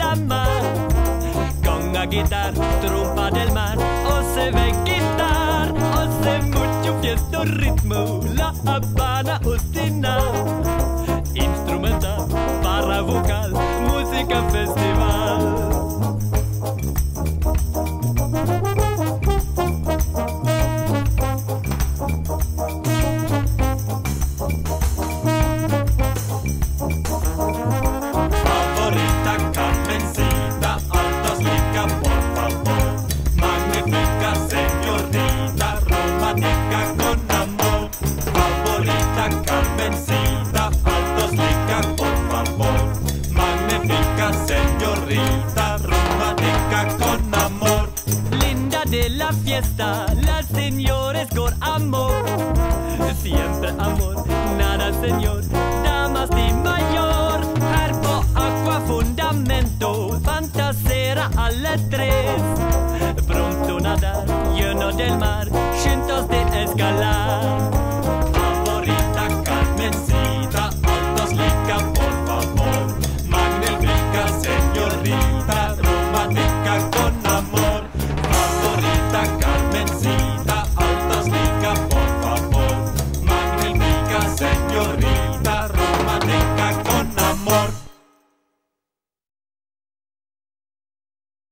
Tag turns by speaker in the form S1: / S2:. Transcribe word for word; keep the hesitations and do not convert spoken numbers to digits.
S1: la mar, con la guitarra, trompa del mar, o se ve guitar, o se mucho fiesta ritmo, la Habana ostina, instrumental, para vocal, música festival. La fiesta, las señores con amor, siempre amor, nada señor, damas de mayor, herbo, agua, fundamento, fantasera a las tres, pronto nada.